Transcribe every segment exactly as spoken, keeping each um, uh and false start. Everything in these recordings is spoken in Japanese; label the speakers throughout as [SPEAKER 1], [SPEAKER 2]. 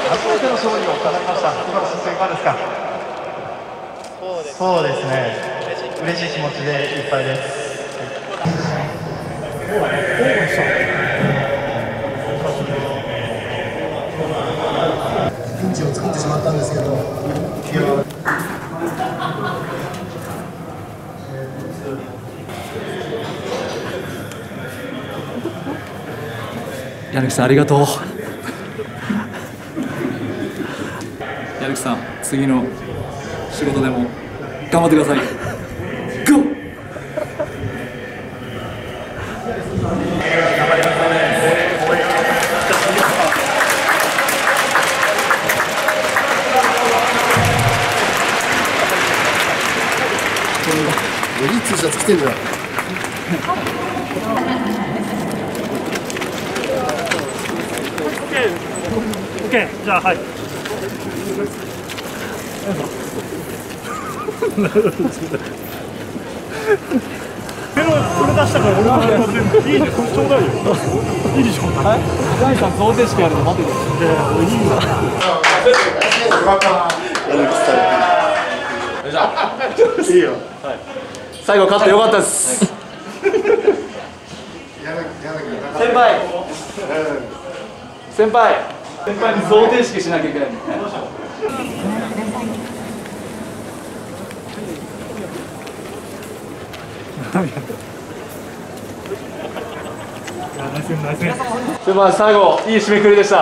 [SPEAKER 1] 初めての勝利を飾りました。今の心境いかがですか？そうですね。嬉しい気持ちでいっぱいです。ピンチを作ってしまったんですけど。
[SPEAKER 2] 柳さんありがとう。柳さん次の仕事でも頑張ってください。ゴー。
[SPEAKER 1] いい T シャツ着てんだよ。
[SPEAKER 3] オッケー、じゃあはい。ペロこれ出したから俺は全部いいね、これちょうだいよ。いいでしょ。はい。ガイさん贈呈式やるの待ってください。いやいや、俺いいんだ。いいよ。はい。最後勝ってよかったです。先輩。先輩。先輩に贈呈式しなきゃいけないんだね。先輩最後いい締めくくりでした。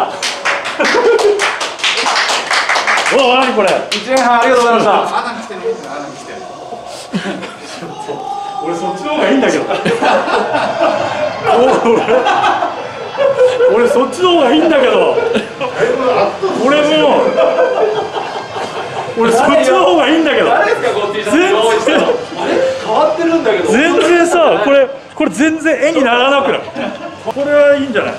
[SPEAKER 3] おお、何これ。一年半ありがとうございました。俺そっちの方がいいんだけど。俺そっちの方がいいんだけど。俺も俺そっちの方がいいんだけど。全然変わってるんだけど。全然さ、これこれ全然絵にならなくない？これはいいんじゃない？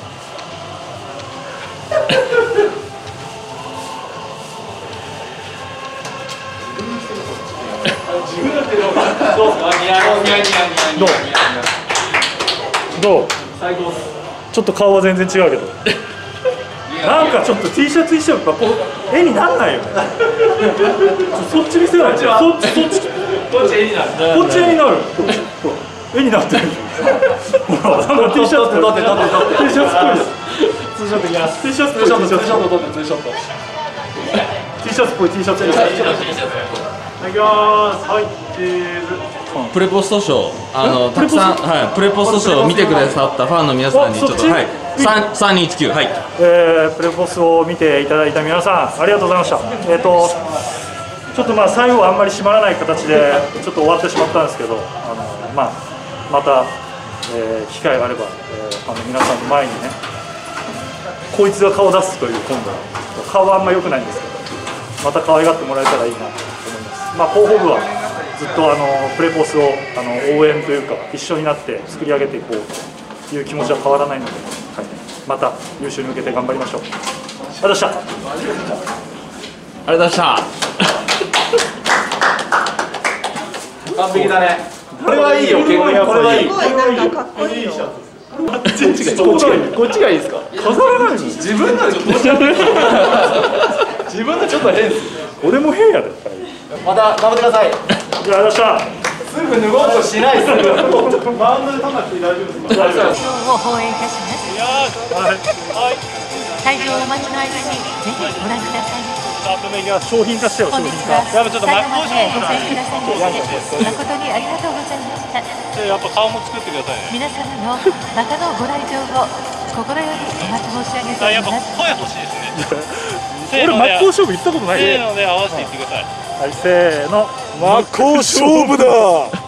[SPEAKER 3] どう？どう？最高。ちょっと顔は全然違うけど。なんかちょっと T シャツ一緒やっぱこう絵にならないよね。そっち見せない。そっちそっち。こっち絵になる。こっち絵になる。絵になってる。ほら、なんか T シャツ撮って撮って撮って。T シャツっぽい。ツーショットいきます。T シャツっぽい。ツーショット撮ってツーショット。T シャツっぽい T シャツ。いきます。はい、チーズ。
[SPEAKER 4] プレポストショー、あのたくさん、はい、プレポストショーを見てくださったファンの皆さんにちょっと、はい、さんにいちきゅう、はい、
[SPEAKER 3] えー、プレポスを見ていただいた皆さんありがとうございました。えっとちょっとまあ最後はあんまり締まらない形でちょっと終わってしまったんですけど、あのまあまた、えー、機会があれば、えー、あの皆さんの前にね、こいつが顔を出すという今度は顔はあんま良くないんですけど、また可愛がってもらえたらいいなと思います。まあ広報部はずっとあのプレポスをあの応援というか一緒になって作り上げていこうという気持ちは変わらないので、はい、また優勝に向けて頑張りましょう。ありがとうございました。
[SPEAKER 4] ありがとうございました。
[SPEAKER 2] 完璧だね。これはいいよ。結構これはいい。
[SPEAKER 5] すごいなんかかっこいいよ。
[SPEAKER 2] こっちがいいですか。
[SPEAKER 3] 飾らないの。
[SPEAKER 2] 自分のちょっと自分のちょっと変です。
[SPEAKER 3] 俺も変やで。
[SPEAKER 2] また頑張ってください。
[SPEAKER 3] じゃあ、ありがとうございました。
[SPEAKER 2] すぐ脱ごうとしないです。
[SPEAKER 3] マウンドで立たなくて大丈夫ですか。
[SPEAKER 5] を放映いたします。会場をお待ちの間にぜひご覧ください。
[SPEAKER 3] 商品化してよ、商品化。
[SPEAKER 5] やっぱちょっと最後までご参加くださいまして誠にありがとうございました。
[SPEAKER 6] やっぱ顔も作ってくださいね。
[SPEAKER 5] 皆様のまたのご来場を心よりお待ち申し上げております。
[SPEAKER 6] やっぱ声欲しいですね。
[SPEAKER 3] 俺真っ向勝負行ったことない。
[SPEAKER 6] せーので合わせていってください。
[SPEAKER 3] はい、せーの、真っ向勝負だ。